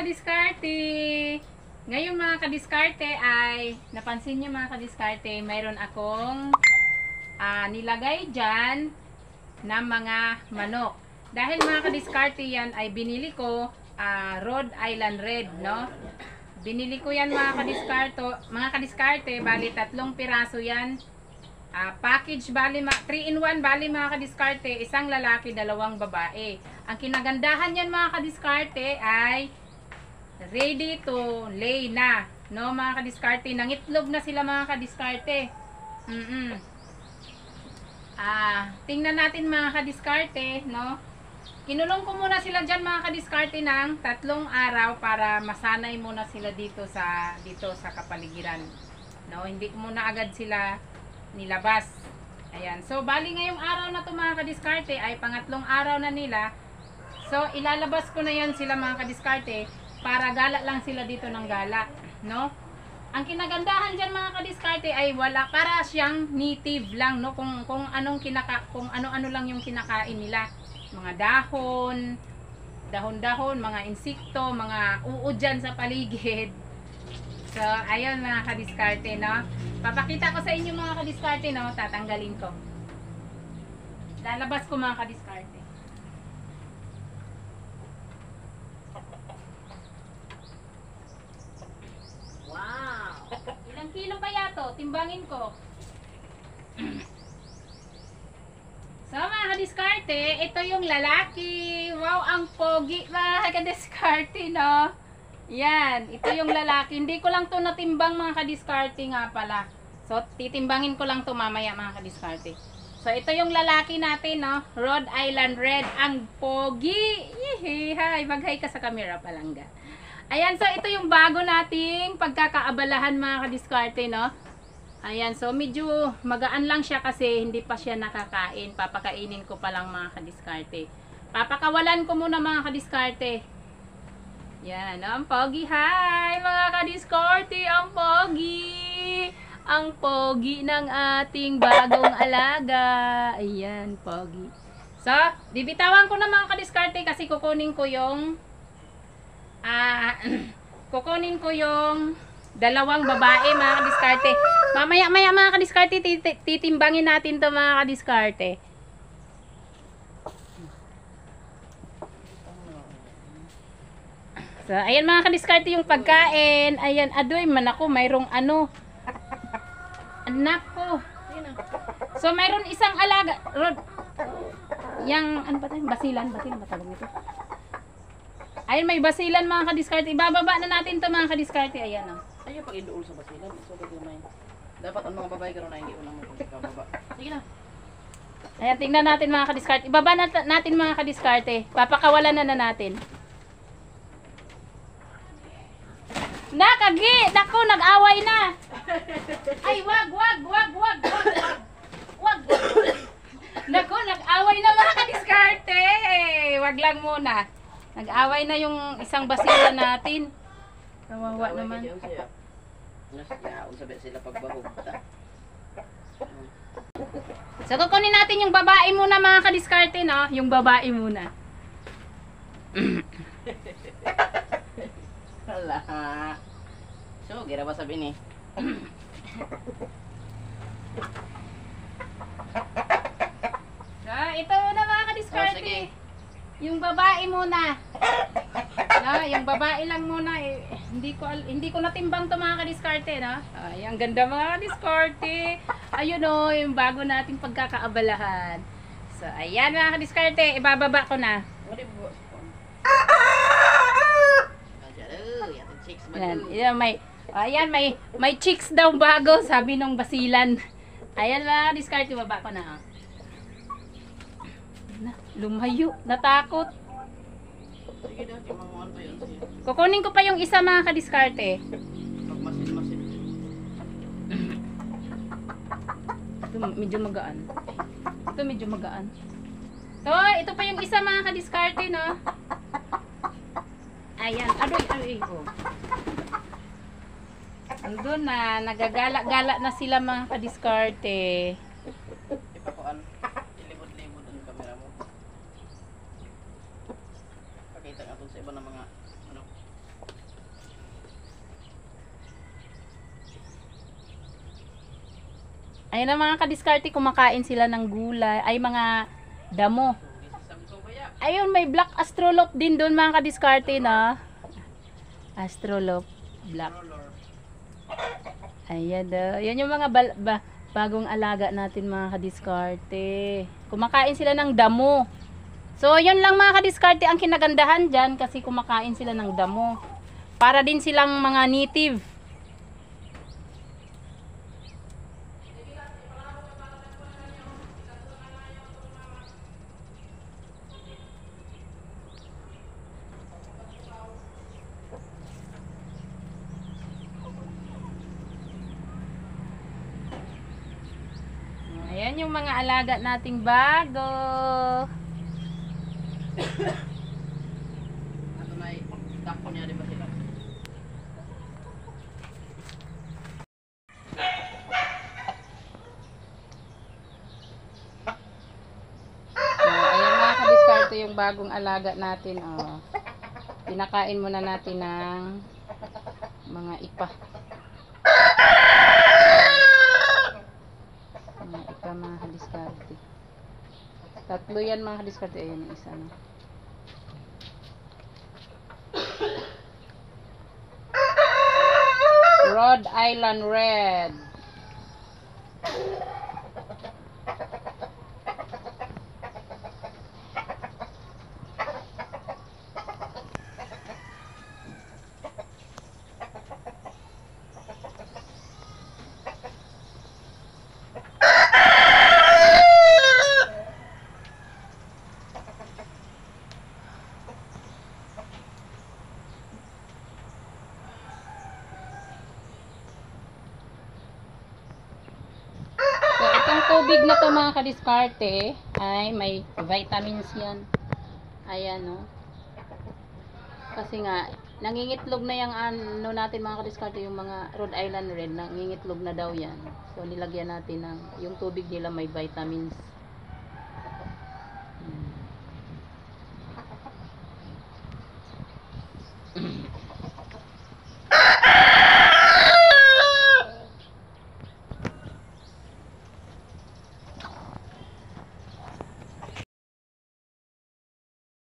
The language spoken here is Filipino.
kadiskarte! Ngayon mga kadiskarte ay, napansin niyo mga kadiskarte, mayroon akong nilagay dyan na mga manok. Dahil mga kadiskarte yan ay binili ko Rhode Island Red, no? Binili ko yan mga kadiskarte, bali 3 piraso yan. Package bali 3 in 1 bali mga kadiskarte, isang lalaki, 2 babae. Ang kinagandahan yan mga kadiskarte ay ready to lay na, no mga kadiskarte, nangitlog na sila mga kadiskarte. Tingnan natin mga kadiskarte, no. Kinulong ko muna sila dyan mga kadiskarte ng 3 araw para masanay muna sila dito sa kapaligiran, no. Hindi muna agad sila nilabas. Ayan. So, bali ngayong araw na to mga kadiskarte ay pangatlong araw na nila. So, ilalabas ko na yan sila mga kadiskarte para gala lang sila dito ng gala, no? Ang kinagandahan dyan mga kadiskarte ay wala, para siyang native lang, no? Kung ano-ano lang yung kinakain nila. Mga dahon-dahon, mga insekto, mga uod dyan sa paligid. So, ayun mga kadiskarte, no? Papakita ko sa inyo mga kadiskarte, no? Tatanggalin ko. Lalabas ko mga kadiskarte. Wow! Ilang kilo kaya to? Timbangin ko. So mga kadiskarte, ito yung lalaki. Wow, ang pogi mga kadiskarte, no? Yan, ito yung lalaki. Hindi ko lang to natimbang mga kadiskarte nga pala. So, titimbangin ko lang to mamaya mga kadiskarte. So, ito yung lalaki natin, no? Rhode Island Red. Ang pogi! Hi! Mag-hi ka sa camera palangga. Ayan, so ito yung bago nating pagkakaabalahan mga kadiskarte, no? Ayan, so medyo magaan lang siya kasi hindi pa siya nakakain. Papakainin ko pa lang mga kadiskarte. Papakawalan ko muna mga kadiskarte. Yan, ang pogi. Hi mga kadiskarte, ang pogi. Ang pogi ng ating bagong alaga. Ayan, pogi. So, bibitawan ko na mga kadiskarte kasi kukunin ko yung dalawang babae mga kadiskarte. Mamaya mga kadiskarte, titimbangin natin to mga kadiskarte. So, ayan mga kadiskarte yung pagkain. Ayan, adoy man ako, mayroong ano. Anak ko. So, mayroon isang alaga. Yang, ano ba tayo? Basilan ba tawag nito? Ayan, may basilan mga kadiskarte. Ibababa na natin to mga kadiskarte. Ayan o. Ayaw pag idool sa basilan. So, dapat ang mga babae karoon na hindi unang magpapababa. Sige na. Ayan, tingnan natin mga kadiskarte. Ibaba natin mga kadiskarte. Papakawalan na natin. Nakagi! Naku, nag-away na! Ay, wag! Naku, nag-away na mga kadiskarte! Wag lang muna. Nag-away na yung isang basila natin. Kawawa naman. Sila pagbahog. So, kukunin natin yung babae muna mga kadiskarte, no? Yung babae muna. Hala. So, gira ba sabi ni? So, ito na mga kadiskarte. Sige. Yung babae muna. No, yung babae lang muna. Hindi ko natimbang to mga kadiskarte, no? Ay, ang ganda mga kadiskarte. Ayun o, yung bago nating pagkakaabalahan. So, ayan mga kadiskarte. Ibababa ko na. Ayan, may chicks daw bago, sabi nung basilan. Ayan mga kadiskarte, baba ko na. Lumayo, natakot. Sige daw, timanguan pa yun siya. Kukunin ko pa yung isa mga kadiskarte. Magmasin-masin. Ito medyo magaan. Ito pa yung isa mga kadiskarte, no? Ayan, aroy. Oh. Andun na, nagagala-gala na sila mga kadiskarte. Ipakuan. Ilibot-libot ang camera mo. Pakita nga sa iba ng mga ano. Ayan ang mga kadiskarte, kumakain sila ng gulay, ay mga damo. Ayun, may black astrolop din doon mga kadiskarte na. Astrolop, black. Ayan daw. Yan yung mga bagong alaga natin mga kadiskarte. Kumakain sila ng damo. So, yun lang mga kadiskarte ang kinagandahan dyan kasi kumakain sila ng damo. Para din silang mga native. Ayan yung mga alaga nating bago. Ato na takpo niya di ba sila? So, ayan mga kadiskarte yung bagong alaga natin. Oh. Pinakain muna natin ng mga ipa. Mga ipa mga kadiskarte. Tatlo yan mga kadiskarte. Ayan yung isa. No? Rhode Island Red. So, itong tubig na to mga kadiskarte ay may vitamins yan. Ayan, no. Kasi nga, nangingitlog na yung ano natin mga kadiskarte, yung mga Rhode Island Red, nangingitlog na daw yan. So, nilagyan natin ng, yung tubig nila may vitamins.